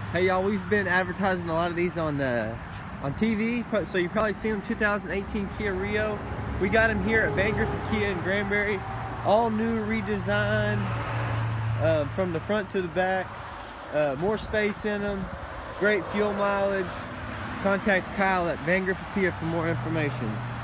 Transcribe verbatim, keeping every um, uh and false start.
Hey y'all, we've been advertising a lot of these on uh, on T V, so you probably seen them. two thousand eighteen Kia Rio. We got them here at Van Griffin Kia in Granbury. All new, redesigned uh, from the front to the back. Uh, more space in them. Great fuel mileage. Contact Kyle at Van Griffin Kia for more information.